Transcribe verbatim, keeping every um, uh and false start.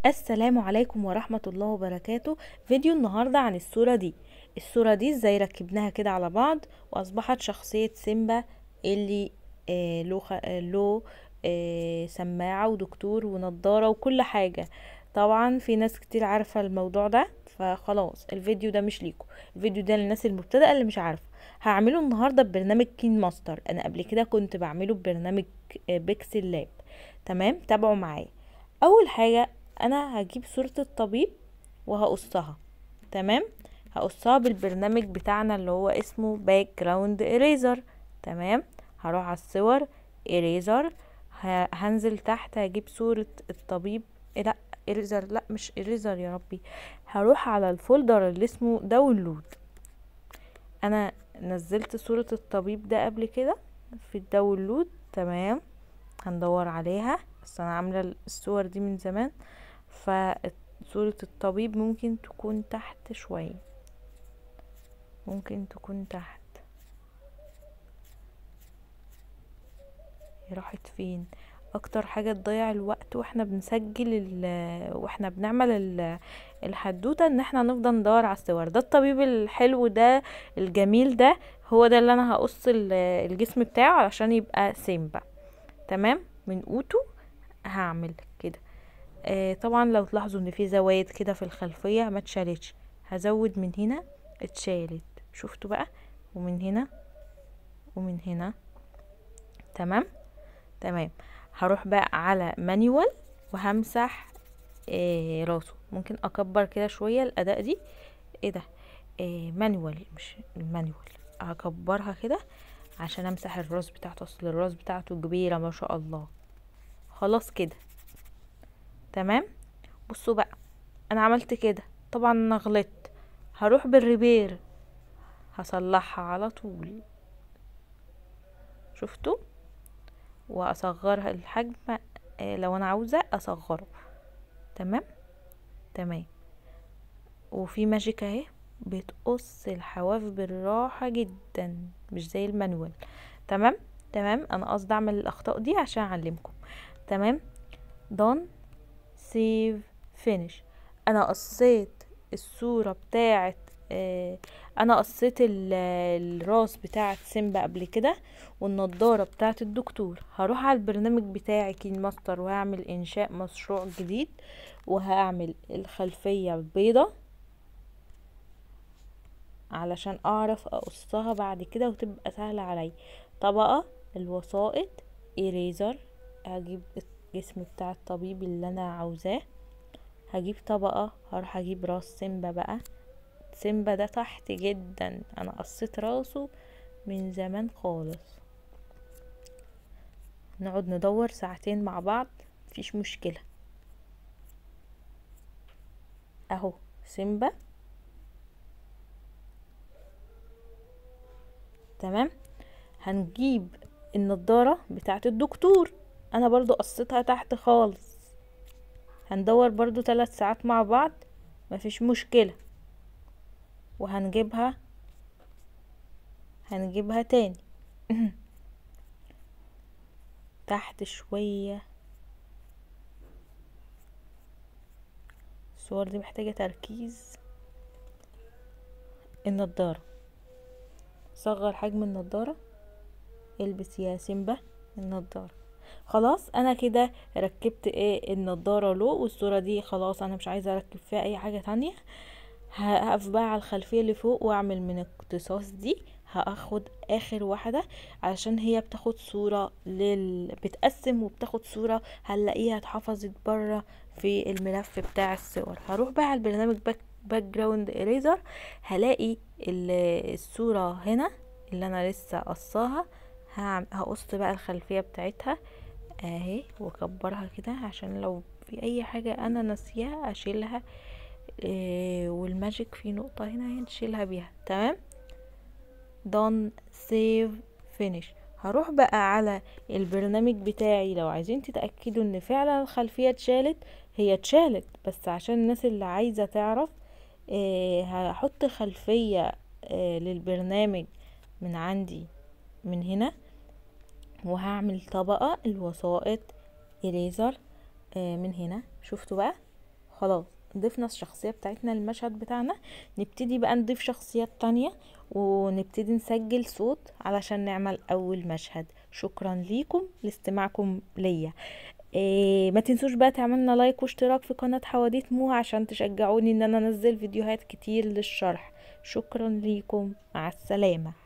السلام عليكم ورحمة الله وبركاته. فيديو النهاردة عن الصورة دي الصورة دي ازاي ركبناها كده على بعض واصبحت شخصية سيمبا اللي آه له خ... آه له آه سماعة ودكتور ونضارة وكل حاجة. طبعا في ناس كتير عارفة الموضوع ده، فخلاص الفيديو ده مش ليكم. الفيديو ده للناس المبتدئة اللي مش عارفة. هعمله النهاردة ببرنامج كين ماستر. انا قبل كده كنت بعمله ببرنامج آه بيكسل لاب. تمام، تابعوا معايا. اول حاجة انا هجيب صورة الطبيب وهقصها. تمام، هقصها بالبرنامج بتاعنا اللي هو اسمه باك جراوند اريزر. تمام، هروح على الصور اريزر، هنزل تحت هجيب صورة الطبيب. إيه لا اريزر، لا مش اريزر يا ربي. هروح على الفولدر اللي اسمه داونلود. انا نزلت صورة الطبيب ده قبل كده في الداونلود. تمام، هندور عليها، بس انا عاملة الصور دي من زمان، فصورة الطبيب ممكن تكون تحت شوية، ممكن تكون تحت. راحت فين؟ اكتر حاجة تضيع الوقت واحنا بنسجل واحنا بنعمل الحدوتة ان احنا نفضل ندور على الصور. ده الطبيب الحلو ده الجميل ده، هو ده اللي انا هقص الجسم بتاعه علشان يبقى سيمبا. تمام، من اوتو هعمل كده. آه طبعا لو تلاحظوا ان في زوايد كده في الخلفية ما اتشالتش، هزود من هنا، اتشالت. شفتوا بقى؟ ومن هنا ومن هنا. تمام تمام. هروح بقى على مانيوال وهمسح آه راسه. ممكن اكبر كده شوية الاداء دي. ايه ده؟ آه مانيوال مش المانيوال. هكبرها كده عشان امسح الراس بتاعته، اصل الراس بتاعته كبيرة ما شاء الله. خلاص كده تمام. بصوا بقى، انا عملت كده، طبعا انا غلطت، هروح بالريبير هصلحها على طول. شفتوا؟ واصغرها الحجم آه لو انا عاوزة اصغره. تمام تمام. وفي ماجيك اهي بتقص الحواف بالراحة جدا، مش زي المانوال. تمام تمام. انا قصدي اعمل الاخطاء دي عشان اعلمكم. تمام. دون سيف فينيش. انا قصيت الصورة بتاعت آه انا قصيت الراس بتاعت سيمبا قبل كده والنضارة بتاعت الدكتور. هروح على البرنامج بتاعي كين ماستر وهعمل انشاء مشروع جديد، وهعمل الخلفية البيضة علشان اعرف اقصها بعد كده وتبقى سهلة علي. طبقة الوسائط اريزر، هجيب الجسم بتاع الطبيب اللي انا عاوزاه، هجيب طبقة، هروح اجيب راس سيمبا بقى. سيمبا ده تحت جدا، انا قصيت راسه من زمان خالص. نقعد ندور ساعتين مع بعض مفيش مشكلة. اهو سيمبا. تمام. هنجيب النضارة بتاعت الدكتور، انا برضو قصيتها تحت خالص. هندور برضو ثلاث ساعات مع بعض مفيش مشكلة. وهنجيبها هنجيبها تاني تحت شوية. الصور دي محتاجة تركيز. النضارة، صغر حجم النضارة، البس يا سيمبا النضارة. خلاص انا كده ركبت ايه النضارة له، والصورة دي خلاص انا مش عايزة اركب فيها اي حاجة تانية. هقف بقى على الخلفية اللي فوق واعمل من اقتصاص دي، هاخد اخر واحدة عشان هي بتاخد صورة لل بتقسم وبتاخد صورة هنلاقيها اتحفظت برا في الملف بتاع الصور. هروح بقى على البرنامج باك باك جراوند اريزر، هلاقي الصورة هنا اللي انا لسه قصاها. هقص بقى الخلفية بتاعتها اهي واكبرها كده عشان لو في اي حاجة انا ناسيها اشيلها. إيه والماجيك في نقطة هنا نشيلها بيها. تمام. done save finish. هروح بقى على البرنامج بتاعي. لو عايزين تتأكدوا ان فعلا الخلفية اتشالت، هي اتشالت بس عشان الناس اللي عايزة تعرف إيه هحط خلفية إيه للبرنامج من عندي من هنا، وهعمل طبقة الوسائط اريزر إيه من هنا. شفتوا بقى؟ خلاص ضفنا الشخصية بتاعتنا للمشهد بتاعنا، نبتدي بقى نضيف شخصيات تانية ونبتدي نسجل صوت علشان نعمل اول مشهد. شكرا ليكم لاستماعكم ليا. إيه ما تنسوش بقى تعملنا لايك واشتراك في قناة حواديت مو عشان تشجعوني ان انا انزل فيديوهات كتير للشرح. شكرا ليكم، مع السلامة.